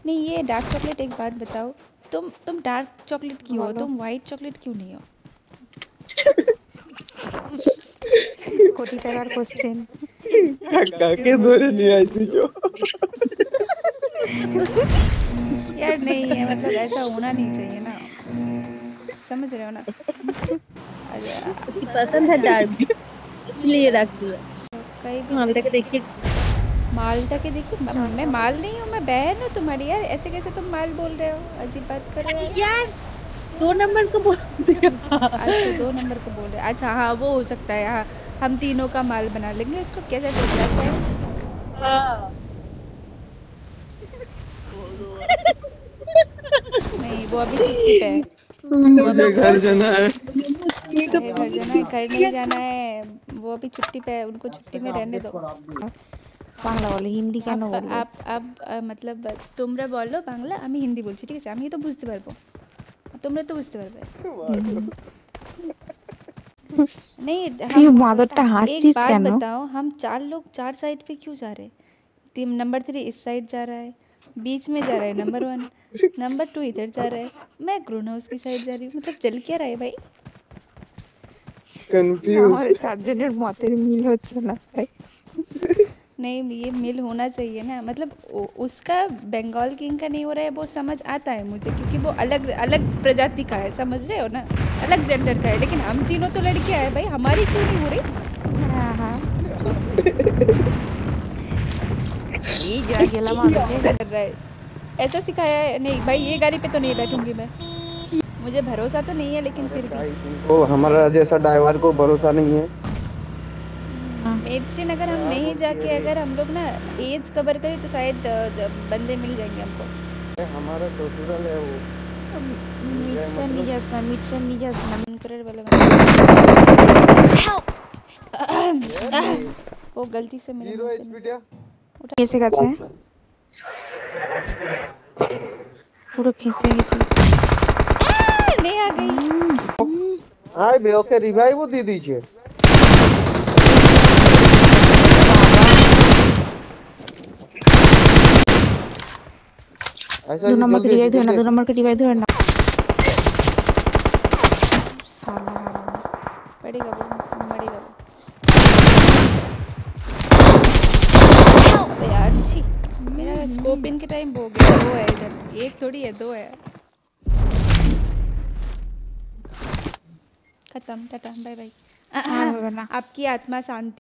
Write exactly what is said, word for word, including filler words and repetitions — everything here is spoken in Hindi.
नहीं ये डार्क चॉकलेट, एक बात बताओ, तुम तुम डार्क चॉकलेट क्यों हो, तुम वाइट चॉकलेट क्यों नहीं हो? কোটি টাকার কোশ্চেন। কাকে ধরে নিয়ে আইছি जो यार नहीं है, मतलब ऐसा होना नहीं चाहिए ना, समझ रहे हो ना? उसकी पसंद है डार्क इसलिए रख दिया। कहीं भी मालटा के देखिए, माल्टा के देखिए, म- मैं माल नहीं हूँ, मैं बहन हूँ तुम्हारी। यार ऐसे कैसे तुम माल बोल रहे हो, अजीब बात कर रहे हो यार दो नंबर को बोल दिया। अच्छा दो नंबर को बोल रहे, अच्छा हाँ वो हो सकता है, हाँ हम तीनों का माल बना लेंगे उसको, कैसे बोल जाता है? हाँ नहीं वो अभी छुट्टी पे है, मुझे घर जाना है। अरे घर जाना है, घर नहीं जाना है, वो अभी छुट्टी पे है, उनको छुट्टी में रहने दो। বাংলা বলে, হিন্দি কেন आप বলবে? आप अब अ, मतलब তোমরা বলো বাংলা, আমি হিন্দি বলছি, ঠিক আছে? আমি তো বুঝতে পারবো, তোমরা তো বুঝতে পারবে। नहीं তুই हम মাদরটা एक হাসছিস बात কেন? बताओ, हम चार लोग चार साइड पे क्यों जा रहे हैं? तीन नंबर थ्री इस साइड जा रहा है, बीच में जा रहा है नंबर वन, नंबर टू इधर जा रहा है, मैं ग्रोन हाउस की साइड जा रही हूँ, मतलब चल क्या रहा है भाई? कंफ्यूज। আমাদের চারজনের মতের মিল হচ্ছে না তাই। नहीं ये मिल होना चाहिए ना, मतलब उ- उसका बंगाल किंग का नहीं हो रहा है, वो समझ आता है मुझे, क्योंकि वो अलग अलग प्रजाति का है, समझ रहे हो ना, अलग जेंडर का है, लेकिन हम तीनों तो लड़कियां हैं भाई, हमारी क्यों नहीं हो रही? হ্যাঁ হ্যাঁ এই যা গেলাম আমি রে। कर रहा है, ऐसा सिखाया है? नहीं भाई ये गाड़ी पे तो नहीं बैठूंगी मैं, मुझे भरोसा तो नहीं है, लेकिन फिर भी तो हमारा जैसा ड्राइवर को भरोसा नहीं है। मेडस्टेन अगर हम नहीं जाके, अगर हम लोग ना एज कवर करें तो शायद अ, द- बंदे मिल जाएंगे हमको। हमारा ससुराल है वो। মিক্সচার নিয়ে যাস না, মিক্সচার নিয়ে যাস না। कलर वाला वो गलती से मेरे जीरो मुंह से एचपी निकला। এসে গেছে, পুরো ফেঁসে গেছিস। नहीं आ गई। हाय बे ओके रिवाइव दी दीजिए। ऐसा দু ही নম্বরকে जल्दी রিভাইভ ধরে না, जल्दी দু নম্বরকে রিভাইভ ধরে না। শালা হারামি। पड़ेगा वो, मरेगा वो। अरे यार छी, मेरा स्कोप इन के टाइम हो गया, दो है इधर, एक थोड़ी है, दो है। खत्म, टाटा बाय बाय। আর হবে না। आपकी आत्मा शांति